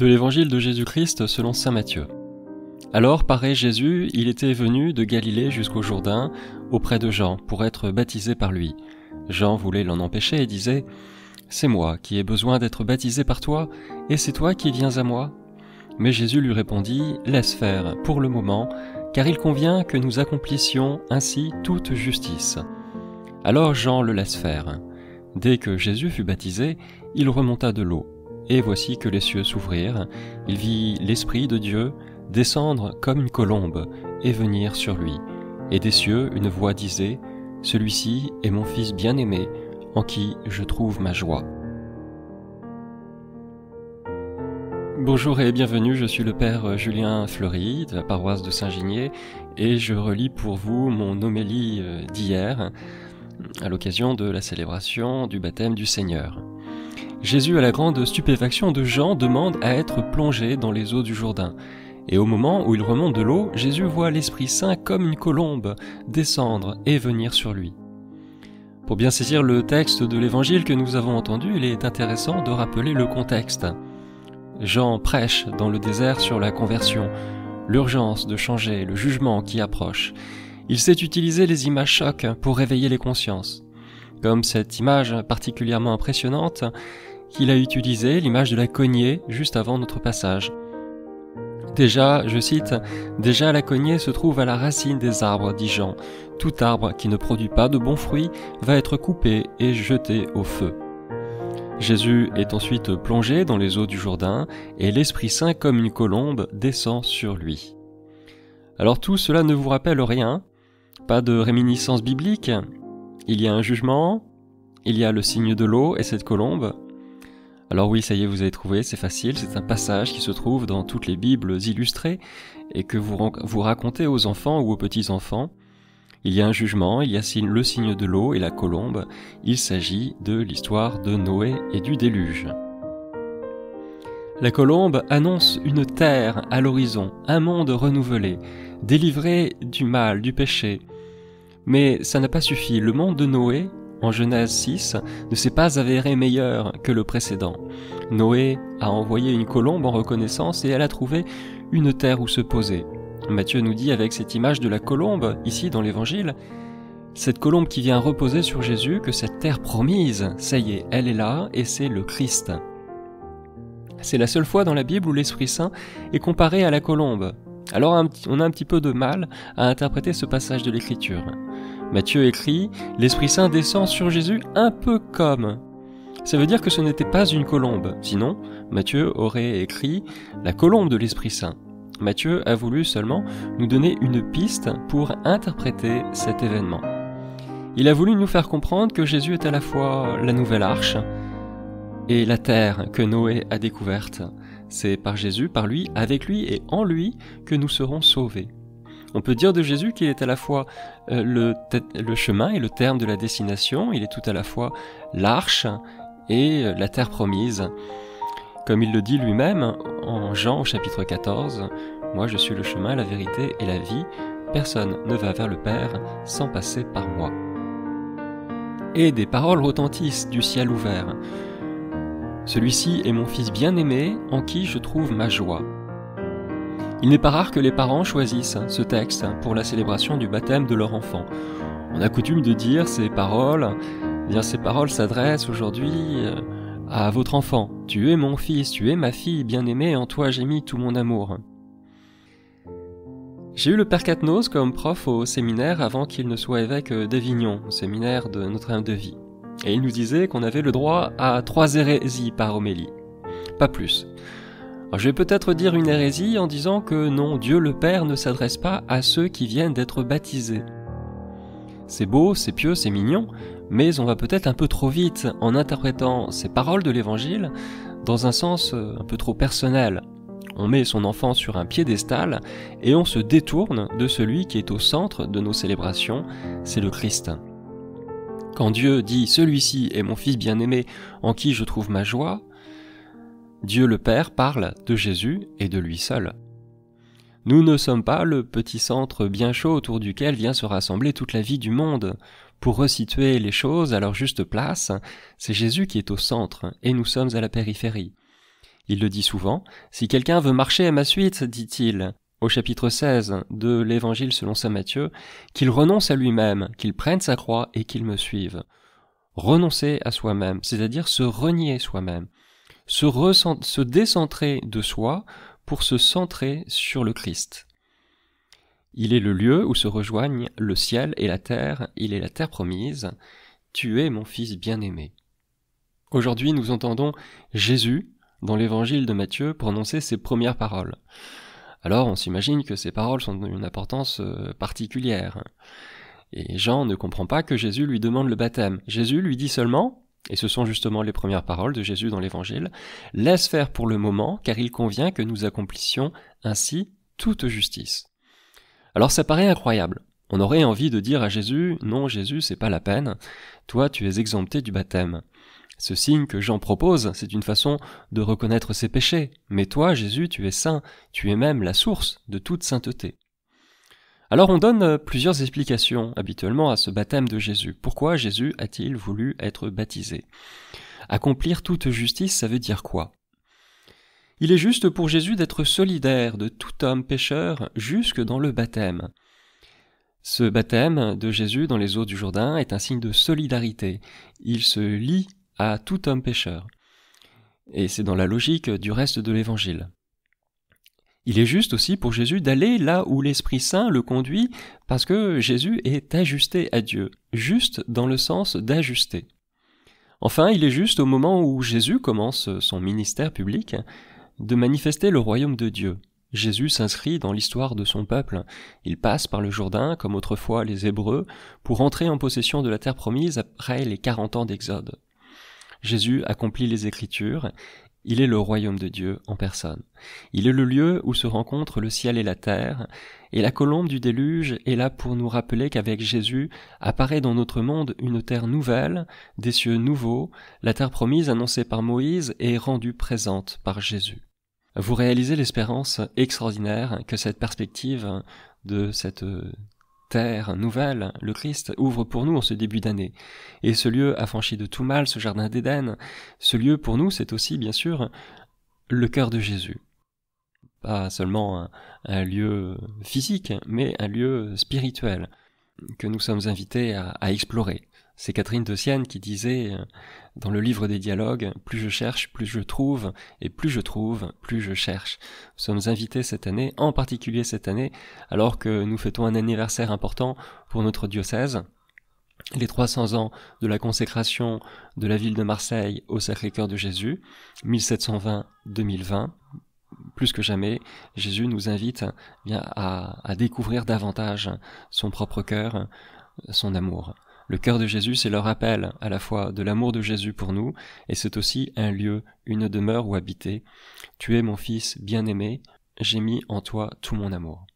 De l'évangile de Jésus-Christ selon saint Matthieu. Alors paraît Jésus, il était venu de Galilée jusqu'au Jourdain, auprès de Jean, pour être baptisé par lui. Jean voulait l'en empêcher et disait « C'est moi qui ai besoin d'être baptisé par toi, et c'est toi qui viens à moi ?» Mais Jésus lui répondit « Laisse faire, pour le moment, car il convient que nous accomplissions ainsi toute justice. » Alors Jean le laisse faire. Dès que Jésus fut baptisé, il remonta de l'eau. Et voici que les cieux s'ouvrirent, il vit l'Esprit de Dieu descendre comme une colombe et venir sur lui. Et des cieux, une voix disait « Celui-ci est mon Fils bien-aimé, en qui je trouve ma joie. » Bonjour et bienvenue, je suis le Père Julien Fleury de la paroisse de Saint-Ginier et je relis pour vous mon homélie d'hier à l'occasion de la célébration du baptême du Seigneur. Jésus, à la grande stupéfaction de Jean, demande à être plongé dans les eaux du Jourdain. Et au moment où il remonte de l'eau, Jésus voit l'Esprit Saint comme une colombe descendre et venir sur lui. Pour bien saisir le texte de l'Évangile que nous avons entendu, il est intéressant de rappeler le contexte. Jean prêche dans le désert sur la conversion, l'urgence de changer, le jugement qui approche. Il sait utiliser les images chocs pour réveiller les consciences. Comme cette image particulièrement impressionnante qu'il a utilisée, l'image de la cognée, juste avant notre passage. Déjà, je cite, « Déjà la cognée se trouve à la racine des arbres, dit Jean. Tout arbre qui ne produit pas de bons fruits va être coupé et jeté au feu. » Jésus est ensuite plongé dans les eaux du Jourdain et l'Esprit Saint comme une colombe descend sur lui. Alors tout cela ne vous rappelle rien? Pas de réminiscence biblique? Il y a un jugement, il y a le signe de l'eau et cette colombe. Alors oui, ça y est, vous avez trouvé, c'est facile, c'est un passage qui se trouve dans toutes les Bibles illustrées et que vous racontez aux enfants ou aux petits-enfants. Il y a un jugement, il y a le signe de l'eau et la colombe. Il s'agit de l'histoire de Noé et du déluge. La colombe annonce une terre à l'horizon, un monde renouvelé, délivré du mal, du péché. Mais ça n'a pas suffi. Le monde de Noé, en Genèse 6, ne s'est pas avéré meilleur que le précédent. Noé a envoyé une colombe en reconnaissance et elle a trouvé une terre où se poser. Matthieu nous dit avec cette image de la colombe, ici dans l'Évangile, cette colombe qui vient reposer sur Jésus, que cette terre promise, ça y est, elle est là et c'est le Christ. C'est la seule fois dans la Bible où l'Esprit Saint est comparé à la colombe. Alors on a un petit peu de mal à interpréter ce passage de l'Écriture. Matthieu écrit « L'Esprit Saint descend sur Jésus un peu comme ». Ça veut dire que ce n'était pas une colombe. Sinon, Matthieu aurait écrit « La colombe de l'Esprit Saint ». Matthieu a voulu seulement nous donner une piste pour interpréter cet événement. Il a voulu nous faire comprendre que Jésus est à la fois la nouvelle arche et la terre que Noé a découverte. C'est par Jésus, par lui, avec lui et en lui que nous serons sauvés. On peut dire de Jésus qu'il est à la fois le chemin et le terme de la destination, il est tout à la fois l'arche et la terre promise. Comme il le dit lui-même en Jean au chapitre 14, « Moi je suis le chemin, la vérité et la vie, personne ne va vers le Père sans passer par moi. » Et des paroles retentissent du ciel ouvert. « Celui-ci est mon Fils bien-aimé, en qui je trouve ma joie. » Il n'est pas rare que les parents choisissent ce texte pour la célébration du baptême de leur enfant. On a coutume de dire ces paroles s'adressent aujourd'hui à votre enfant. « Tu es mon fils, tu es ma fille bien-aimée, en toi j'ai mis tout mon amour. » J'ai eu le Père Quatennose comme prof au séminaire avant qu'il ne soit évêque d'Avignon, au séminaire de Notre-Dame de Vie. Et il nous disait qu'on avait le droit à 3 hérésies par homélie, pas plus. Alors, je vais peut-être dire une hérésie en disant que non, Dieu le Père ne s'adresse pas à ceux qui viennent d'être baptisés. C'est beau, c'est pieux, c'est mignon, mais on va peut-être un peu trop vite en interprétant ces paroles de l'Évangile dans un sens un peu trop personnel. On met son enfant sur un piédestal et on se détourne de celui qui est au centre de nos célébrations, c'est le Christ. Quand Dieu dit « Celui-ci est mon Fils bien-aimé en qui je trouve ma joie », Dieu le Père parle de Jésus et de lui seul. Nous ne sommes pas le petit centre bien chaud autour duquel vient se rassembler toute la vie du monde. Pour resituer les choses à leur juste place, c'est Jésus qui est au centre et nous sommes à la périphérie. Il le dit souvent, « Si quelqu'un veut marcher à ma suite, dit-il, au chapitre 16 de l'Évangile selon saint Matthieu, qu'il renonce à lui-même, qu'il prenne sa croix et qu'il me suive. » Renoncer à soi-même, c'est-à-dire se renier soi-même, se décentrer de soi pour se centrer sur le Christ. Il est le lieu où se rejoignent le ciel et la terre, il est la terre promise. Tu es mon fils bien-aimé. Aujourd'hui, nous entendons Jésus, dans l'évangile de Matthieu, prononcer ses premières paroles. Alors, on s'imagine que ces paroles sont d'une importance particulière. Et Jean ne comprend pas que Jésus lui demande le baptême. Jésus lui dit seulement, et ce sont justement les premières paroles de Jésus dans l'évangile, « Laisse faire pour le moment, car il convient que nous accomplissions ainsi toute justice. » Alors ça paraît incroyable. On aurait envie de dire à Jésus, « Non, Jésus, c'est pas la peine. Toi, tu es exempté du baptême. » Ce signe que Jean propose, c'est une façon de reconnaître ses péchés. Mais toi, Jésus, tu es saint. Tu es même la source de toute sainteté. Alors on donne plusieurs explications habituellement à ce baptême de Jésus. Pourquoi Jésus a-t-il voulu être baptisé ? Accomplir toute justice, ça veut dire quoi ? Il est juste pour Jésus d'être solidaire de tout homme pécheur jusque dans le baptême. Ce baptême de Jésus dans les eaux du Jourdain est un signe de solidarité. Il se lie à tout homme pécheur. Et c'est dans la logique du reste de l'Évangile. Il est juste aussi pour Jésus d'aller là où l'Esprit Saint le conduit, parce que Jésus est ajusté à Dieu, juste dans le sens d'ajuster. Enfin, il est juste au moment où Jésus commence son ministère public de manifester le royaume de Dieu. Jésus s'inscrit dans l'histoire de son peuple. Il passe par le Jourdain, comme autrefois les Hébreux, pour entrer en possession de la terre promise après les 40 ans d'Exode. Jésus accomplit les Écritures. Il est le royaume de Dieu en personne. Il est le lieu où se rencontrent le ciel et la terre, et la colombe du déluge est là pour nous rappeler qu'avec Jésus apparaît dans notre monde une terre nouvelle, des cieux nouveaux, la terre promise annoncée par Moïse est rendue présente par Jésus. Vous réalisez l'espérance extraordinaire que cette perspective de cette terre nouvelle, le Christ, ouvre pour nous en ce début d'année. Et ce lieu affranchi de tout mal, ce jardin d'Éden, ce lieu pour nous, c'est aussi, bien sûr, le cœur de Jésus. Pas seulement un lieu physique, mais un lieu spirituel que nous sommes invités à explorer. C'est Catherine de Sienne qui disait dans le livre des dialogues « Plus je cherche, plus je trouve, et plus je trouve, plus je cherche ». Nous sommes invités cette année, en particulier cette année, alors que nous fêtons un anniversaire important pour notre diocèse, les 300 ans de la consécration de la ville de Marseille au Sacré-Cœur de Jésus, 1720-2020. Plus que jamais, Jésus nous invite à découvrir davantage son propre cœur, son amour. Le cœur de Jésus, c'est le rappel à la fois de l'amour de Jésus pour nous, et c'est aussi un lieu, une demeure où habiter. Tu es mon fils bien-aimé, j'ai mis en toi tout mon amour.